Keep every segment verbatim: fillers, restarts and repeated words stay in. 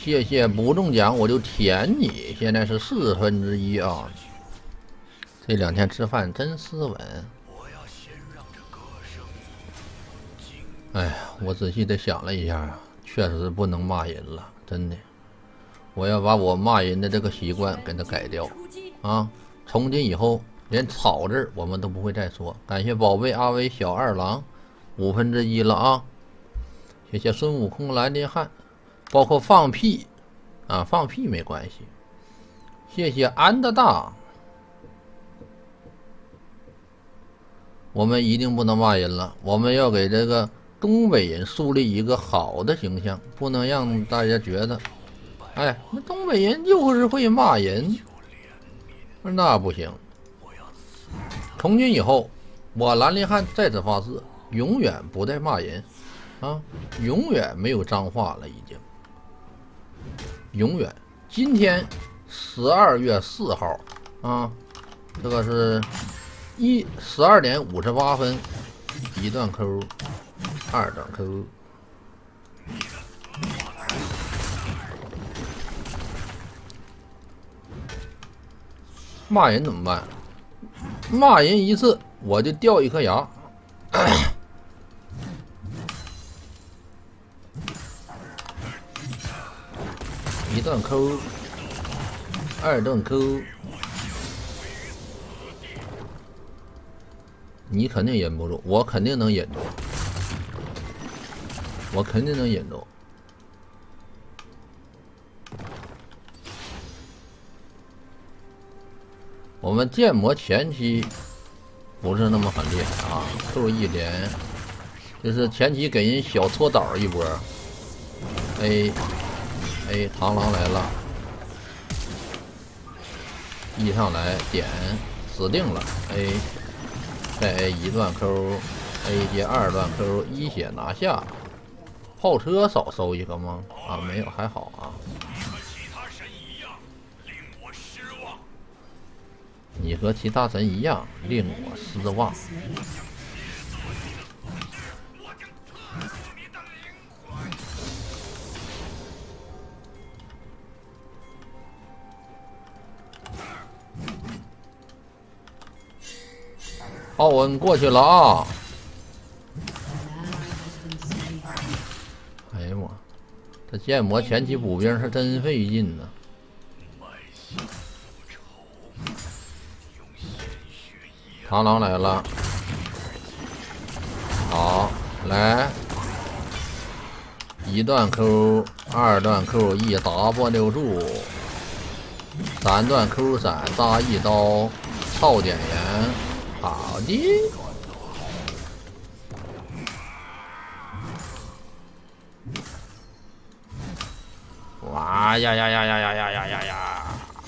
谢谢不中奖我就舔你，现在是四分之一啊！这两天吃饭真斯文。哎呀，我仔细的想了一下，确实不能骂人了，真的。我要把我骂人的这个习惯给它改掉啊！从今以后，连草字我们都不会再说。感谢宝贝阿威小二郎，五分之一了啊！谢谢孙悟空蓝丁汉，包括放屁啊，放屁没关系。谢谢安的大，我们一定不能骂人了，我们要给这个东北人树立一个好的形象，不能让大家觉得，哎，那东北人就是会骂人，那不行。从今以后，我兰陵汉在此发誓，永远不再骂人啊，永远没有脏话了，已经，永远。今天十二月四号啊，这个是一十二点五十八分，一段 Q， 二段 Q。骂人怎么办？骂人一次我就掉一颗牙。一段 Q， 二段 Q， 你肯定忍不住，我肯定能忍住，我肯定能忍住。我们建模前期不是那么很厉害啊 ，Q 一连就是前期给人小搓倒一波 ，A A 螳螂来了 ，E 上来点死定了 ，A 再 A 一段 Q，A 接二段 Q， 一血拿下，炮车少收一个吗？啊，没有，还好啊。你和其他神一样令我失望。奥文过去了啊！哎呀妈，这建模前期补兵是真费劲呢。螳螂来了，好，来一段 Q， 二段 Q E W 住，三段 Q 闪扎一刀，操点燃，好的。哇呀呀呀呀呀呀呀呀呀！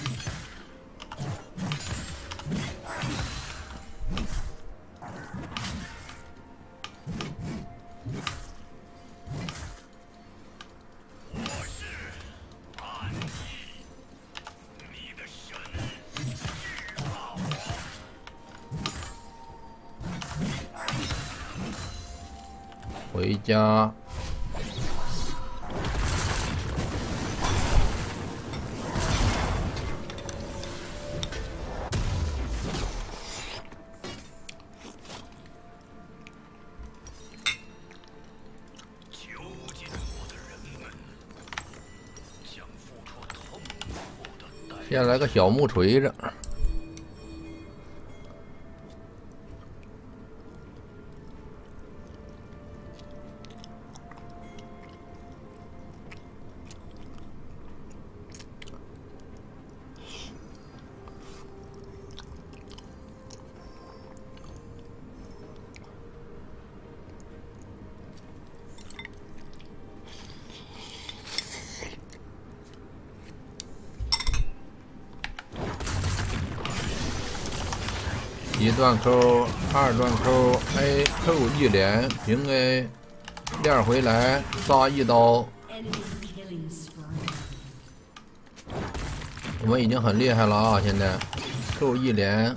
回家。先来个小木锤子。一段 Q， 二段 Q，A Q 一连平 A， 链回来杀一刀。我们已经很厉害了啊！现在 Q 一连，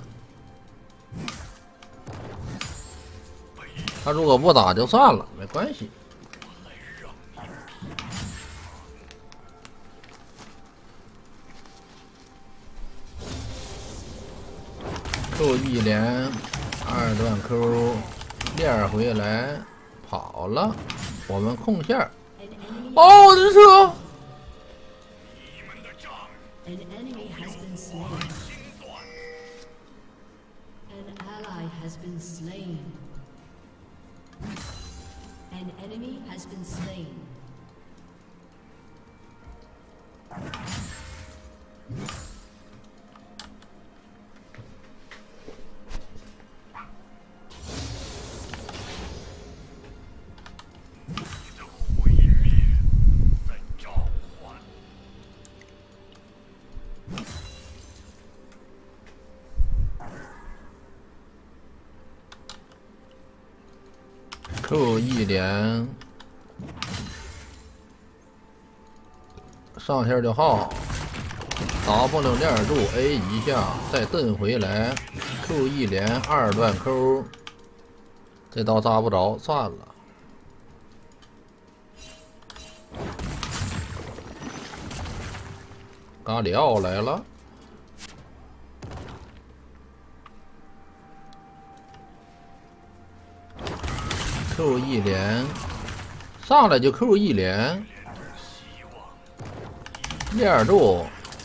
他如果不打就算了，没关系。 Q 一连二段 Q 链回来跑了，我们控线。哦，我的车！ An enemy has been slain. An ally has been slain. An enemy has been slain. Q 一连上线就耗 ，W 链住 A 一下，再蹬回来 ，Q 一连二段 Q， 这刀扎不着，算了。咖里奥来了。 Q 一连上来就 Q 一连，链住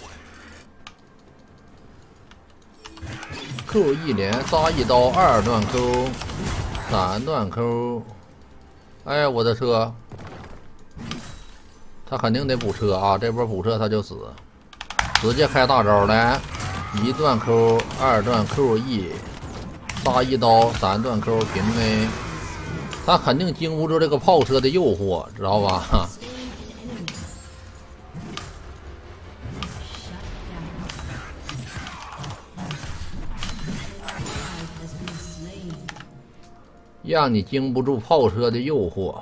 Q 一连扎一刀，二段 Q， 三段 Q， 哎，我的车，他肯定得补车啊！这波补车他就死，直接开大招来，一段 Q， 二段 Q E， 扎一刀，三段 Q 平 A。 他肯定经不住这个炮车的诱惑，知道吧？让你经不住炮车的诱惑。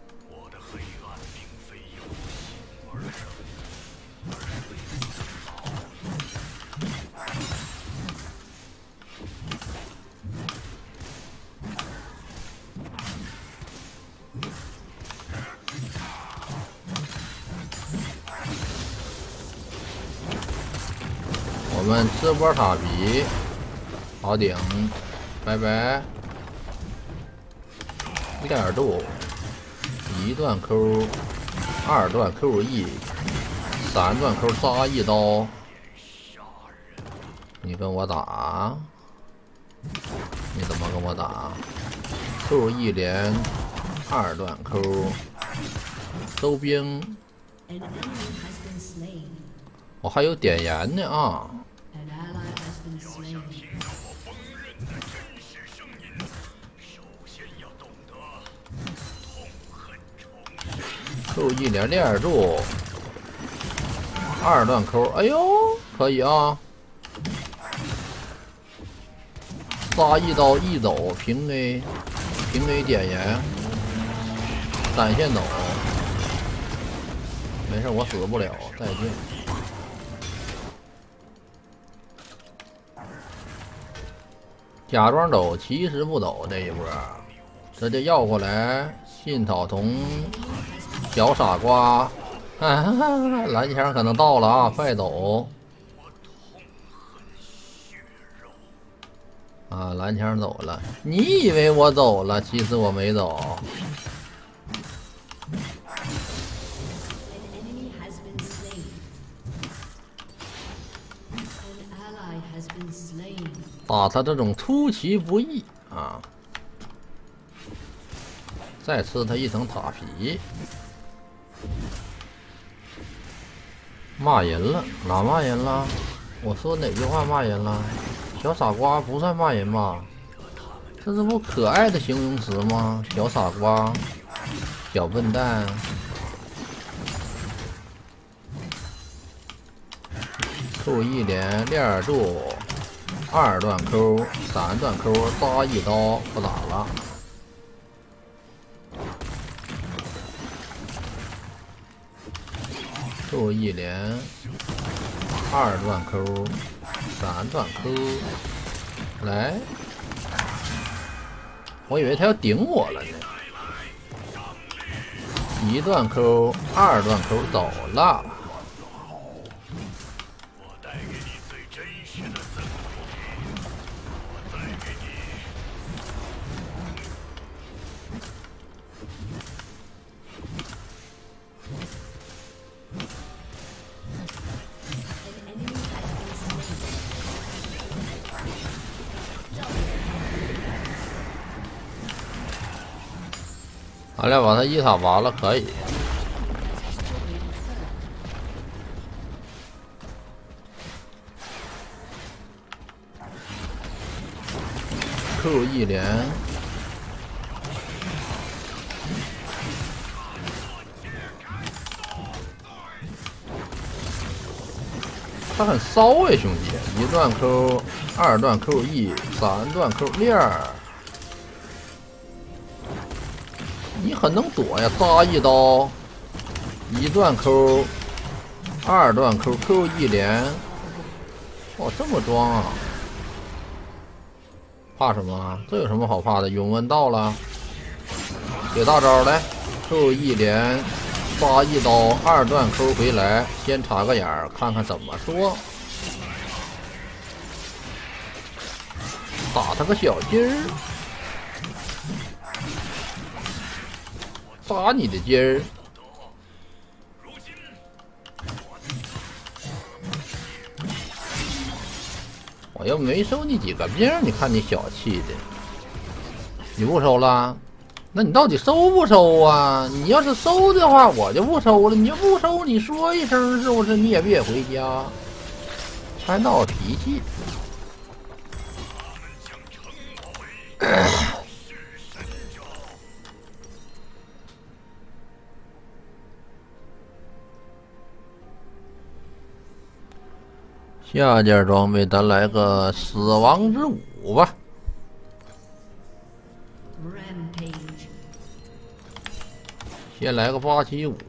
我们吃波塔皮，好顶，拜拜。链度，一段 Q， 二段 Q E， 三段 Q 扎一刀。你跟我打？你怎么跟我打 ？Q 一连二段 Q， 收兵。我、哦、还有点燃呢啊！ Q 一连链住，二段 Q， 哎呦，可以啊！扎一刀一走平 A， 平 A 点燃，闪现走，没事，我死不了，再见。假装走，其实不走，这一波，这就绕过来，信草丛。 小傻瓜，啊、蓝枪可能到了啊！快走！啊，蓝枪走了。你以为我走了，其实我没走。打他这种出其不意啊！再吃他一层塔皮。 骂人了，哪骂人了？我说哪句话骂人了？小傻瓜不算骂人吧？这是不可爱的形容词吗？小傻瓜，小笨蛋。Q 一连链住，二段 Q， 三段 Q， 扎一刀不打了。 Q 一连，二段 Q， 三段 Q， 来，我以为他要顶我了呢。一段 Q， 二段 Q 走了。 俺俩把他一塔拔了，可以。Q 一连，他很骚哎，兄弟！一段 Q， 二段 Q E， 三段 Q 链儿。你很能躲呀，扎一刀，一段 Q， 二段 Q，Q 一连，哦，这么装啊？怕什么？这有什么好怕的？永恩到了，给大招来 ，Q 一连，扎一刀，二段 Q 回来，先插个眼儿，看看怎么说。打他个小鸡儿。扎你的筋儿！我又没收你几个兵，你看你小气的，你不收了？那你到底收不收啊？你要是收的话，我就不收了；你要不收，你说一声是不是？你也别回家，还闹脾气。下件装备咱来个死亡之舞吧。 Rampage. 先来个八七五。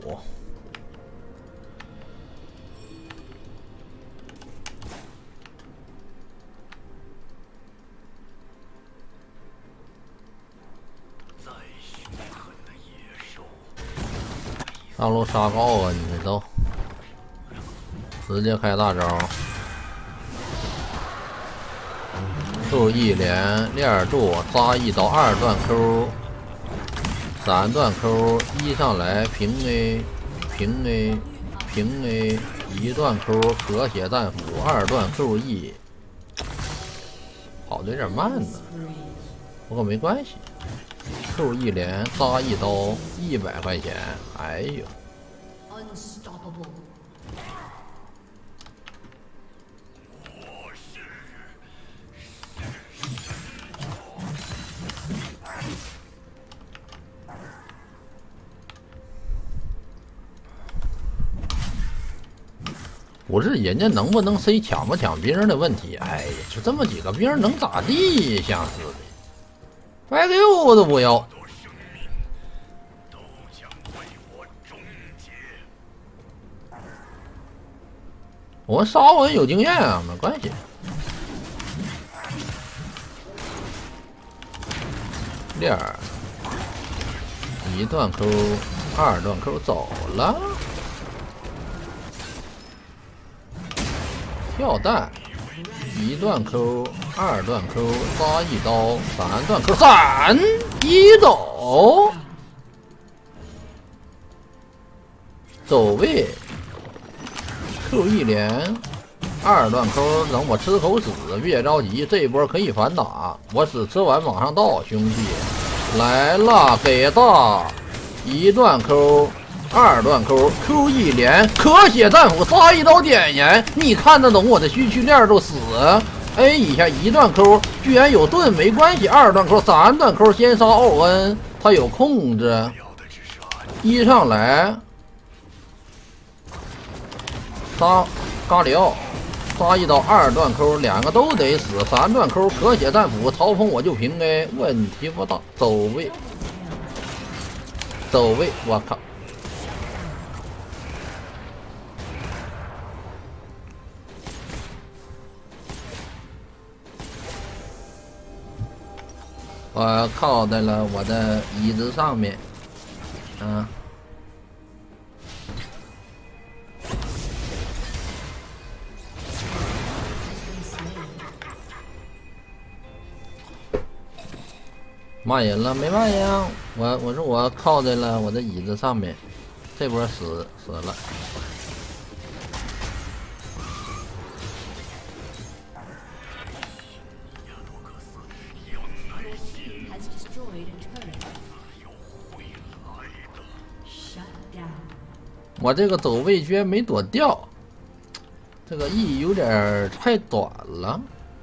上路杀高啊！你们都直接开大招。Q 一连链柱扎一刀，二段 Q， 三段 Q， 一上来平 A， 平 A， 平 A， 一段 Q 咳血战斧，二段 Q E， 跑的有点慢呢，不过没关系。Q 一连扎一刀，一百块钱，哎呦！ Unstoppable. 不是人家能不能 C 抢不抢兵的问题，哎呀，就这么几个兵能咋地？像是的，白给我都不要。我杀我有经验啊，没关系。链儿，一段 Q， 二段 Q 走了。 跳弹，一段 Q， 二段 Q， 杀一刀，三段 Q， 闪一走，走位 ，Q 一连，二段 Q， 等我吃口屎，别着急，这一波可以反打，我只吃完马上到，兄弟，来了，给大，一段 Q。 二段 Q，Q 一连咳血战斧杀一刀点燃，你看得懂我的虚区链就死。A 一下一段 Q， 居然有盾没关系。二段 Q， 三段 Q 先杀奥恩，他有控制。一上来杀咖喱奥，杀一刀。二段 Q 两个都得死。三段 Q 咳血战斧嘲讽我就平 A， 问题不大。走位，走位，我靠！ 我靠在了我的椅子上面，啊，骂人了没骂人啊？我我说我靠在了我的椅子上面，这波死死了。 Has destroyed a turret. 我这个走位居然没躲掉，这个 E 有点太短了。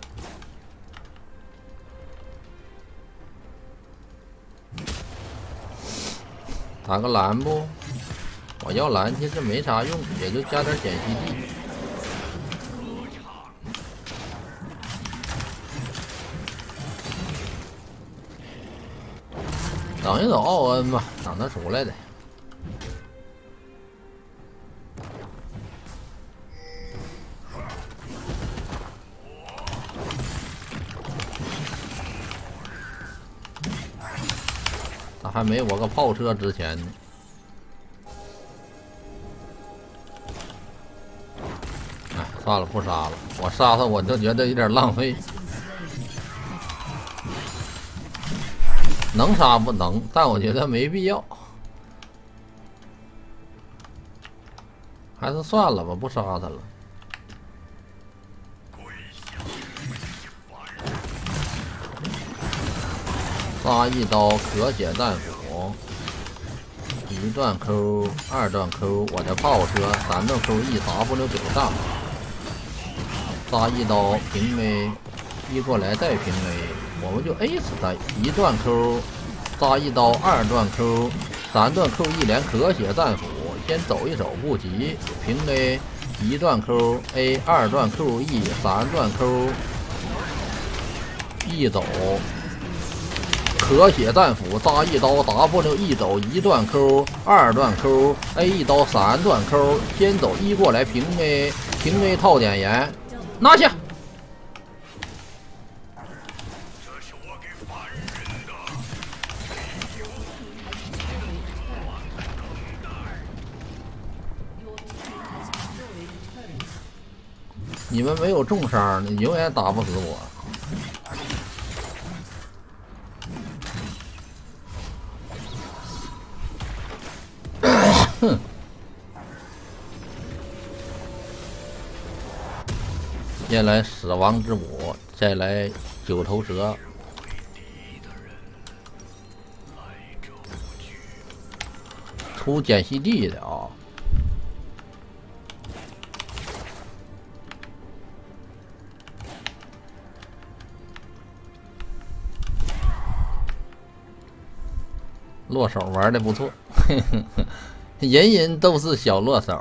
打个蓝不？我要蓝其实没啥用，也就加点碱息地。等一等奥恩吧，等他出来的。他还没我个炮车值钱呢。哎，算了，不杀了。我杀他我就觉得有点浪费。能杀不能，但我觉得没必要，还是算了吧，不杀他了。杀一刀可血战斧，一段 Q， 二段 Q， 我的炮车，三段 Q E W 九上，杀一刀平 A， 一过来再平 A。我们就 A 死他一段 Q， 杀一刀，二段 Q， 三段 Q 一连可血战斧，先走一走不急，平 A， 一段 Q A， 二段 Q E， 三段 Q E 走，可血战斧杀一刀 W E 走一段 Q， 二段 Q A 一刀，三段 Q 先走一过来平 A， 平 A 套点盐拿下。你们没有重伤，你永远打不死我。哼！先来死亡之母，再来九头蛇。出碱息地的啊！落手玩的不错，人人都是小落手。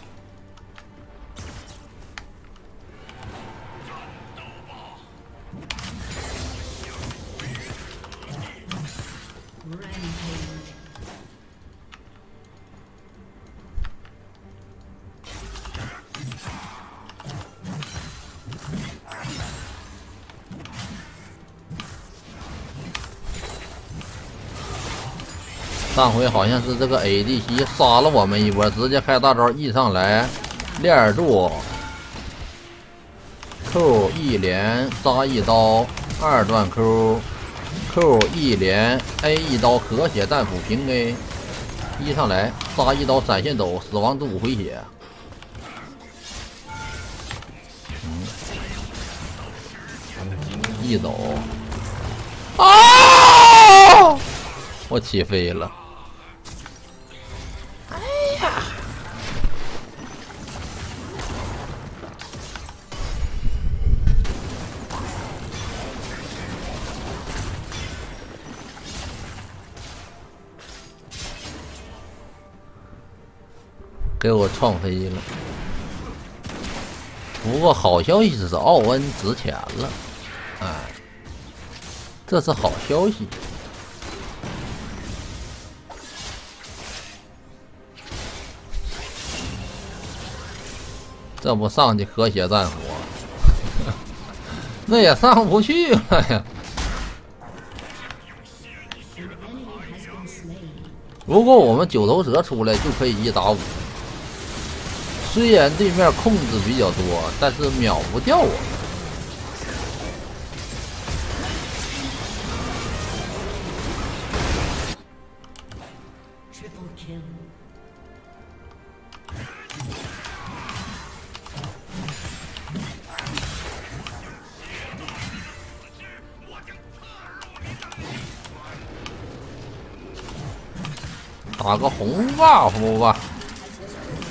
上回好像是这个 A D C 杀了我们一波，直接开大招 E 上来，链柱 Q 一连杀一刀，二段 Q Q 一连 A 一刀可血战斧平 A， 一上来杀一刀闪现走死亡之舞回血。嗯，一走啊！我起飞了。给我创飞了，不过好消息是奥恩值钱了，哎，这是好消息。这不上去和谐战火，那也上不去了呀。如果我们九头蛇出来，就可以一打五。虽然对面控制比较多，但是秒不掉我们。打个红 buff 吧。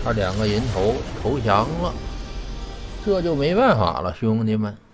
他两个人头投降了，这就没办法了，兄弟们。